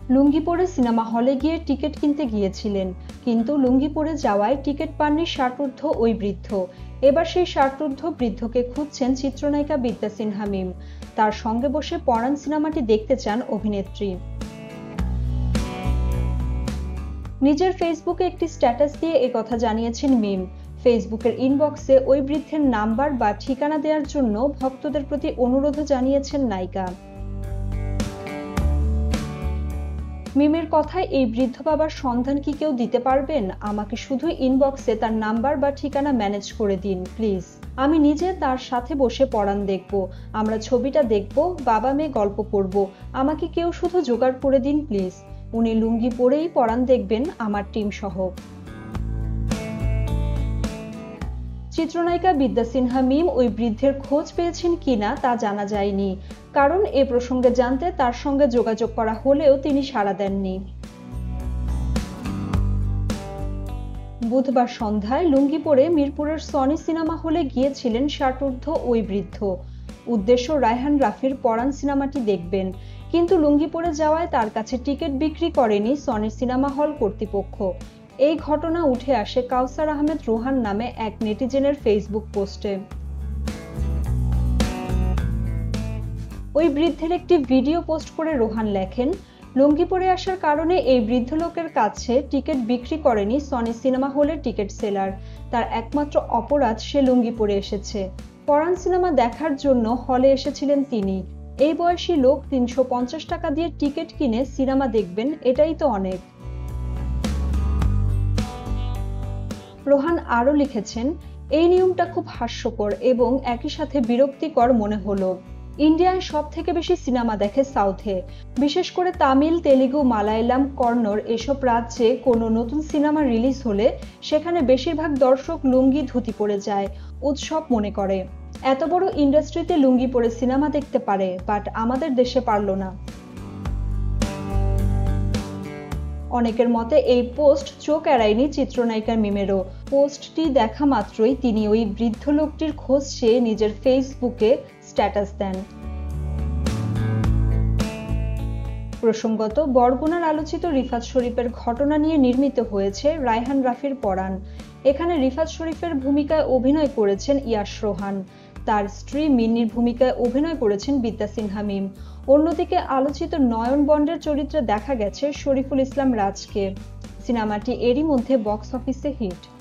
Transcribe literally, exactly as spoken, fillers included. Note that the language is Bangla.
লুঙ্গি পরে সিনেমা হলে গিয়ে টিকিট কিনতে গিয়েছিলেন, কিন্তু লুঙ্গি পরে যাওয়ায় টিকিট পাননি ষাটোর্ধ্ব ওই বৃদ্ধ। এবার সেই ষাটোর্ধ্ব বৃদ্ধকে খুঁজছেন চিত্রনায়িকা বিদ্যা সিনহা মিম। তার সঙ্গে বসে পরাণ সিনেমাটি দেখতে চান অভিনেত্রী। নিজের ফেসবুকে একটি স্ট্যাটাস দিয়ে একথা জানিয়েছেন মিম। ফেসবুকের ইনবক্সে ওই বৃদ্ধের নাম্বার বা ঠিকানা দেওয়ার জন্য ভক্তদের প্রতি অনুরোধও জানিয়েছেন নায়িকা। মিমের কথায়, এই বৃদ্ধ বাবার সন্ধান কি কেউ দিতে পারবেন? আমাকে শুধু ইনবক্সে তার নাম্বার বা ঠিকানা ম্যানেজ করে দিন প্লিজ। আমি নিজে তার সাথে বসে পরাণ দেখব, আমরা ছবিটা দেখব, বাবা মেয়ে গল্প করব। আমাকে কেউ শুধু জোগাড় করে দিন প্লিজ। উনি লুঙ্গি পরেই পরাণ দেখবেন আমার টিম সহ। চিত্রনায়িকা বিদ্যা সিনহা মিম ওই বৃদ্ধের খোঁজ পেয়েছেন কিনা তা জানা যায়নি, কারণ এ প্রসঙ্গে জানতে তার সঙ্গে যোগাযোগ করা হলেও তিনি সাড়া দেননি। বুধবার সন্ধ্যায় লুঙ্গি পরে মিরপুরের সনি সিনেমা হলে গিয়েছিলেন ষাটোর্ধ্ব ওই বৃদ্ধ। উদ্দেশ্য রায়হান রাফির পরাণ সিনেমাটি দেখবেন, কিন্তু লুঙ্গি পরে যাওয়ায় তার কাছে টিকিট বিক্রি করেনি সনি সিনেমা হল কর্তৃপক্ষ। এই ঘটনা উঠে আসে কাউসার আহমেদ রোহান নামে এক নেটিজেনের ফেসবুক পোস্টে। ওই বৃদ্ধের একটি ভিডিও পোস্ট করে রোহান লেখেন, লুঙ্গি পরে আসার কারণে এই বৃদ্ধ লোকের কাছে টিকিট বিক্রি করেনি সনি সিনেমা হলের টিকিট সেলার। তার একমাত্র অপরাধ, সে লুঙ্গি পরে এসেছে। পরাণ সিনেমা দেখার জন্য হলে এসেছিলেন তিনি। এই বয়সী লোক তিনশো পঞ্চাশ টাকা দিয়ে টিকিট কিনে সিনেমা দেখবেন, এটাই তো অনেক। রোহান আরও লিখেছেন, এই নিয়মটা খুব হাস্যকর এবং একই সাথে বিরক্তিকর মনে হলো। ইন্ডিয়ায় সব থেকে বেশি সিনেমা দেখে সাউথে, বিশেষ করে তামিল, তেলুগু, মালায়ালাম, কন্নড় এসব রাজ্যে কোনো নতুন সিনেমা রিলিজ হলে সেখানে বেশিরভাগ দর্শক লুঙ্গি ধুতি পরে যায়, উৎসব মনে করে। এত বড় ইন্ডাস্ট্রিতে লুঙ্গি পরে সিনেমা দেখতে পারে, বাট আমাদের দেশে পারল না। অনেকের মতে এই পোস্ট চোখ এড়ায়নি চিত্রনায়িকা মিমেরও। পোস্টটি দেখা মাত্রই তিনি ওই বৃদ্ধ লোকটির খোঁজ চেয়ে নিজের ফেসবুকে স্ট্যাটাস দেন। প্রসঙ্গত, বরগুনার আলোচিত রিফাত শরীফের ঘটনা নিয়ে নির্মিত হয়েছে রায়হান রাফির পরাণ। এখানে রিফাত শরীফের ভূমিকায় অভিনয় করেছেন ইয়াশ রোহান, তার স্ত্রী মিন্নির ভূমিকায় অভিনয় করেছেন বিদ্যা সিনহা মিম। অন্যদিকে আলোচিত নয়ন বন্ডের চরিত্রে দেখা গেছে শরীফুল ইসলাম রাজকে। সিনেমাটি এরই মধ্যে বক্স অফিসে হিট।